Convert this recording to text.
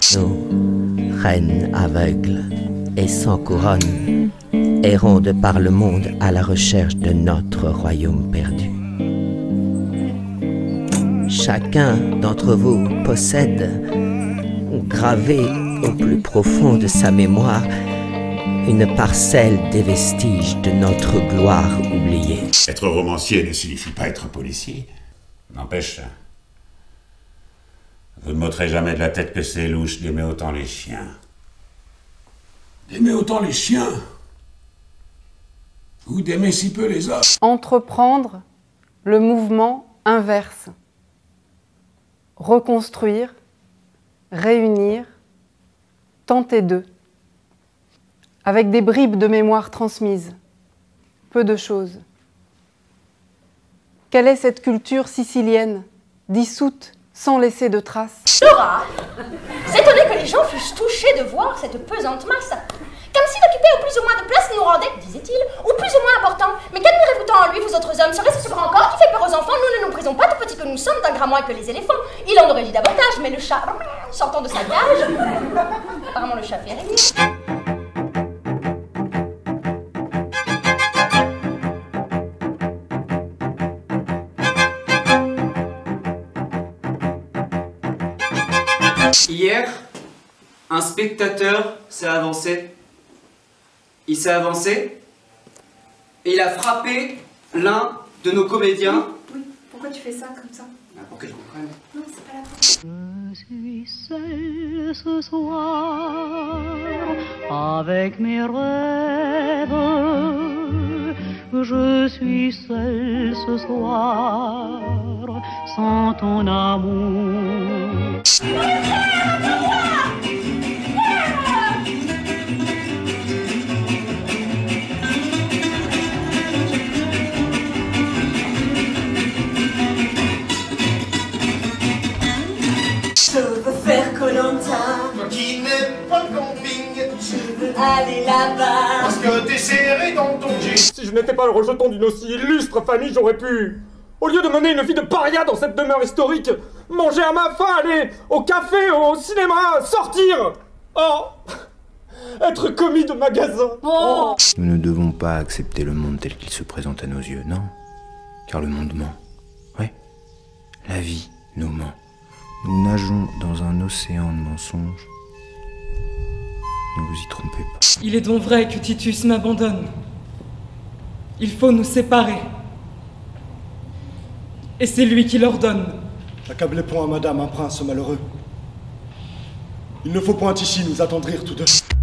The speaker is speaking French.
Nous, reines aveugles et sans couronne, errons de par le monde à la recherche de notre royaume perdu. Chacun d'entre vous possède, gravé au plus profond de sa mémoire, une parcelle des vestiges de notre gloire oubliée. Être romancier ne signifie pas être policier. N'empêche, vous ne m'ôterez jamais de la tête que c'est louche d'aimer autant les chiens. D'aimer autant les chiens ou d'aimer si peu les hommes. Entreprendre le mouvement inverse. Reconstruire, réunir, tenter d'eux. Avec des bribes de mémoire transmises. Peu de choses. Quelle est cette culture sicilienne, dissoute, sans laisser de traces? Laura s'étonnait que les gens fussent touchés de voir cette pesante masse. Comme s'il occupait au plus ou moins de place nous rendait, disait-il, ou plus ou moins important. Mais qu'admirez-vous tant en lui, vous autres hommes? Serait-ce ce grand corps qui fait peur aux enfants? Nous ne nous brisons pas, tout petits que nous sommes, d'un grain moins que les éléphants. Il en aurait dit davantage, mais le chat, sortant de sa cage, apparemment le chat fait rire. Hier, un spectateur s'est avancé. Il s'est avancé et il a frappé l'un de nos comédiens. Oui, pourquoi tu fais ça comme ça? Pour que je comprenne. Non, c'est pas la peine. Je suis seule ce soir avec mes rêves. Je suis seule ce soir sans ton amour. Je veux faire Koh-Lanta. Toi qui n'aimes pas le camping, Je veux aller là-bas. parce que t'es serré dans ton jean. Si je n'étais pas le rejeton d'une aussi illustre famille, j'aurais pu, au lieu de mener une vie de paria dans cette demeure historique, manger à ma faim, aller au café, au cinéma, sortir. Oh, être commis de magasin. Oh. Nous ne devons pas accepter le monde tel qu'il se présente à nos yeux, non. Car le monde ment. Ouais, la vie nous ment. Nous nageons dans un océan de mensonges. Ne vous y trompez pas. Il est donc vrai que Titus m'abandonne. Il faut nous séparer. Et c'est lui qui l'ordonne. N'accablez point, madame, un prince malheureux. Il ne faut point ici nous attendrir tous deux.